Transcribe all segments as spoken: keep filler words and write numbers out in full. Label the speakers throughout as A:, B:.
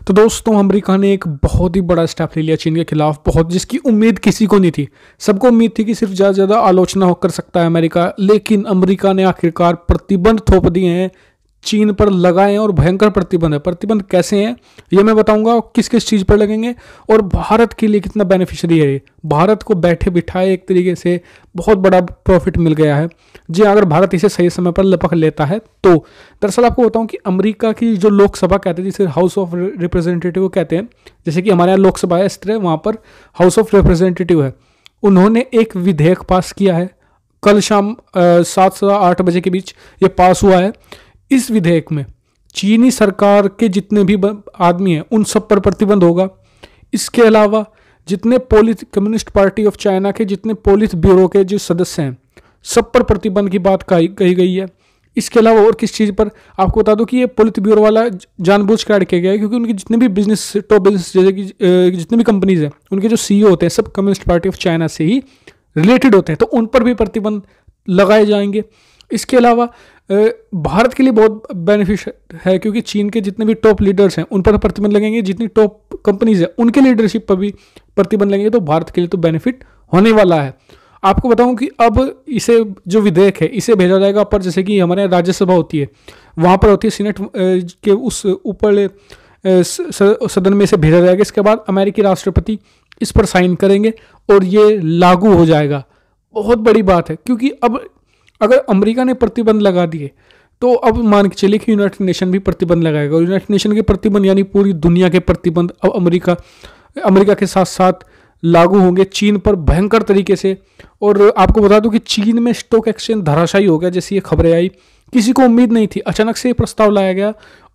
A: तो दोस्तों अमेरिका ने एक बहुत ही बड़ा स्टेप ले लिया चीन के खिलाफ, बहुत जिसकी उम्मीद किसी को नहीं थी। सबको उम्मीद थी कि सिर्फ ज़्यादा से ज़्यादा आलोचना हो कर सकता है अमेरिका, लेकिन अमेरिका ने आखिरकार प्रतिबंध थोप दिए हैं, चीन पर लगाए हैं और भयंकर प्रतिबंध है। प्रतिबंध कैसे हैं ये मैं बताऊंगा, किस किस चीज़ पर लगेंगे और भारत के लिए कितना बेनिफिशियरी है ये। भारत को बैठे बिठाए एक तरीके से बहुत बड़ा प्रॉफिट मिल गया है जी, अगर भारत इसे सही समय पर लपक लेता है तो। दरअसल आपको बताऊं कि अमेरिका की जो लोकसभा कहते हैं, जिसे हाउस ऑफ रिप्रेजेंटेटिव कहते हैं, जैसे कि हमारे यहाँ लोकसभा है इस तरह वहाँ पर हाउस ऑफ रिप्रेजेंटेटिव है, उन्होंने एक विधेयक पास किया है। कल शाम सात से आठ बजे के बीच ये पास हुआ है। इस विधेयक में चीनी सरकार के जितने भी आदमी हैं उन सब पर प्रतिबंध होगा। इसके अलावा जितने पोलित कम्युनिस्ट पार्टी ऑफ चाइना के जितने पोलित ब्यूरो के जो सदस्य हैं सब पर प्रतिबंध की बात कही कही गई है। इसके अलावा और किस चीज़ पर आपको बता दूं कि ये पोलित ब्यूरो वाला जानबूझ कर किया गया है, क्योंकि उनके जितने भी बिजनेस टॉप बिजनेस जैसे कि जितने भी कंपनीज हैं उनके जो सीईओ होते हैं सब कम्युनिस्ट पार्टी ऑफ चाइना से ही रिलेटेड होते हैं, तो उन पर भी प्रतिबंध लगाए जाएंगे। इसके अलावा भारत के लिए बहुत बेनिफिट है, क्योंकि चीन के जितने भी टॉप लीडर्स हैं उन पर प्रतिबंध लगेंगे, जितनी टॉप कंपनीज हैं उनके लीडरशिप पर भी प्रतिबंध लगेंगे, तो भारत के लिए तो बेनिफिट होने वाला है। आपको बताऊं कि अब इसे जो विधेयक है इसे भेजा जाएगा पर, जैसे कि हमारे यहाँ राज्यसभा होती है वहाँ पर होती है सीनेट के उस ऊपर सदन में इसे भेजा जाएगा। इसके बाद अमेरिकी राष्ट्रपति इस पर साइन करेंगे और ये लागू हो जाएगा। बहुत बड़ी बात है, क्योंकि अब अगर अमेरिका ने प्रतिबंध लगा दिए तो अब मान के चलिए कि यूनाइटेड नेशन भी प्रतिबंध लगाएगा, और यूनाइटेड नेशन के प्रतिबंध यानी पूरी दुनिया के प्रतिबंध अब अमेरिका अमेरिका के साथ साथ लागू होंगे चीन पर भयंकर तरीके से। और आपको बता दूं कि चीन में स्टॉक एक्सचेंज धराशायी हो गया, जैसे ये खबरें आई, किसी को उम्मीद नहीं थी, अचानक से ये प्रस्ताव लाया गया।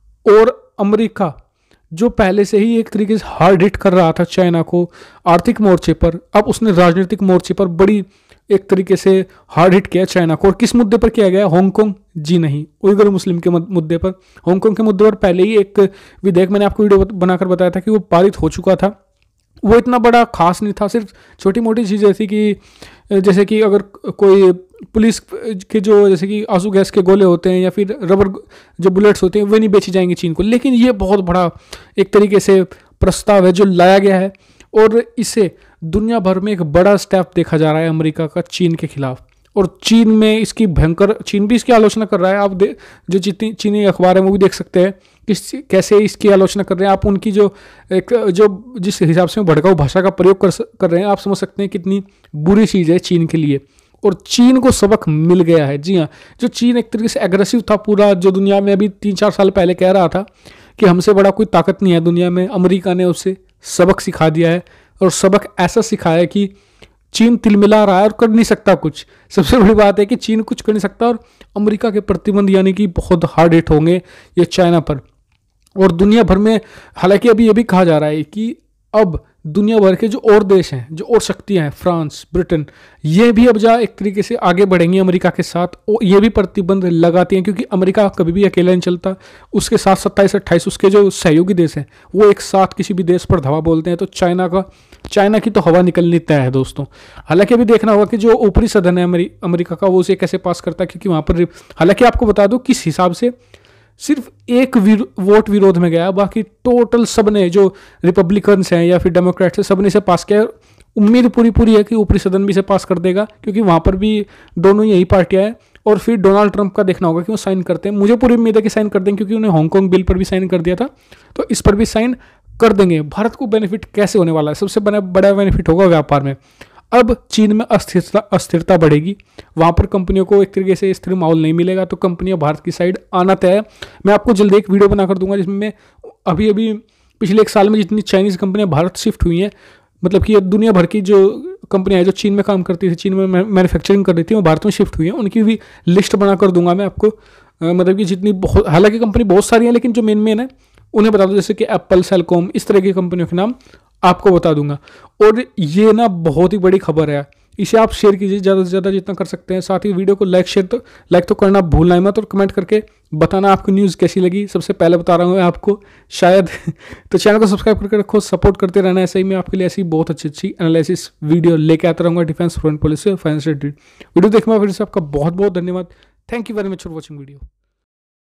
A: और अमेरिका जो पहले से ही एक तरीके से हार्ड हिट कर रहा था चाइना को आर्थिक मोर्चे पर, अब उसने राजनीतिक मोर्चे पर बड़ी एक तरीके से हार्ड हिट किया चाइना को। और किस मुद्दे पर किया गया? हांगकांग जी नहीं, उइगर मुस्लिम के मुद्दे पर। हांगकांग के मुद्दे पर पहले ही एक विधेयक मैंने आपको वीडियो बनाकर बताया था कि वो पारित हो चुका था। वो इतना बड़ा खास नहीं था, सिर्फ छोटी मोटी चीज़ ऐसी कि जैसे कि अगर कोई पुलिस के जो जैसे कि आंसू गैस के गोले होते हैं या फिर रबर जो बुलेट्स होते हैं वे नहीं बेची जाएंगे चीन को। लेकिन ये बहुत बड़ा एक तरीके से प्रस्ताव है जो लाया गया है, और इसे दुनिया भर में एक बड़ा स्टेप देखा जा रहा है अमेरिका का चीन के खिलाफ। और चीन में इसकी भयंकर, चीन भी इसकी आलोचना कर रहा है। आप दे जो जितनी चीनी अखबार है वो भी देख सकते हैं किस कैसे इसकी आलोचना कर रहे हैं। आप उनकी जो एक जो जिस हिसाब से भड़काऊ भाषा का प्रयोग कर कर रहे हैं आप समझ सकते हैं कितनी बुरी चीज़ है चीन के लिए। और चीन को सबक मिल गया है। जी हाँ, जो चीन एक तरीके से एग्रेसिव था पूरा, जो दुनिया में अभी तीन चार साल पहले कह रहा था कि हमसे बड़ा कोई ताकत नहीं है दुनिया में, अमेरिका ने उसे सबक सिखा दिया है। और सबक ऐसा सिखाया है कि चीन तिलमिला रहा है और कर नहीं सकता कुछ। सबसे बड़ी बात है कि चीन कुछ कर नहीं सकता, और अमेरिका के प्रतिबंध यानी कि बहुत हार्ड हिट होंगे ये चाइना पर। और दुनिया भर में हालांकि अभी ये भी कहा जा रहा है कि अब दुनिया भर के जो और देश हैं, जो और शक्तियां हैं, फ्रांस, ब्रिटेन, ये भी अब जा एक तरीके से आगे बढ़ेंगी अमेरिका के साथ, और ये भी प्रतिबंध लगाती हैं, क्योंकि अमेरिका कभी भी अकेला नहीं चलता। उसके साथ सत्ताईस अट्ठाईस उसके जो सहयोगी देश हैं वो एक साथ किसी भी देश पर धावा बोलते हैं, तो चाइना का चाइना की तो हवा निकलनी तय है दोस्तों। हालांकि अभी देखना होगा कि जो ऊपरी सदन है अमेरिका का वो उसे कैसे पास करता है, क्योंकि वहाँ पर हालांकि आपको बता दूँ किस हिसाब से सिर्फ एक विर, वोट विरोध में गया, बाकी टोटल सब ने जो रिपब्लिकन्स हैं या फिर डेमोक्रेट्स हैं सब ने इसे पास किया। उम्मीद पूरी पूरी है कि ऊपरी सदन भी इसे पास कर देगा, क्योंकि वहाँ पर भी दोनों यही पार्टियां हैं। और फिर डोनाल्ड ट्रंप का देखना होगा कि वो साइन करते हैं। मुझे पूरी उम्मीद है कि साइन कर देंगे, क्योंकि उन्हें हांगकांग बिल पर भी साइन कर दिया था, तो इस पर भी साइन कर देंगे। भारत को बेनिफिट कैसे होने वाला है? सबसे बड़ा बड़ा बेनिफिट होगा व्यापार में। अब चीन में अस्थिरता अस्थिरता बढ़ेगी, वहाँ पर कंपनियों को एक तरीके से स्थिर माहौल नहीं मिलेगा, तो कंपनियां भारत की साइड आना तय है। मैं आपको जल्दी एक वीडियो बनाकर दूंगा जिसमें मैं अभी अभी पिछले एक साल में जितनी चाइनीज़ कंपनियां भारत शिफ्ट हुई हैं, मतलब कि दुनिया भर की जो कंपनियां हैं जो चीन में काम करती थी, चीन में मैन्युफैक्चरिंग कर रही थी, वो भारत में शिफ्ट हुई हैं, उनकी भी लिस्ट बनाकर दूंगा मैं आपको। मतलब कि जितनी बहुत, हालांकि कंपनी बहुत सारी हैं, लेकिन जो मेन मेन है उन्हें बता दो, जैसे कि एप्पल, सेलकॉम, इस तरह की कंपनियों के नाम आपको बता दूंगा। और ये ना बहुत ही बड़ी खबर है, इसे आप शेयर कीजिए ज़्यादा से ज़्यादा जितना कर सकते हैं। साथ ही वीडियो को लाइक शेयर तो लाइक तो करना भूलना मत, और कमेंट करके बताना आपको न्यूज़ कैसी लगी। सबसे पहले बता रहा हूँ मैं आपको शायद तो चैनल को सब्सक्राइब करके रखो, सपोर्ट करते रहना। ऐसे ही मैं आपके लिए ऐसी बहुत अच्छी अच्छी एनालिसिस वीडियो लेके आता रहूँगा डिफेंस, फॉरेन पॉलिसी और फाइनेंशियल वीडियो देखने में। फिर से आपका बहुत बहुत धन्यवाद। Thank you very much for watching video.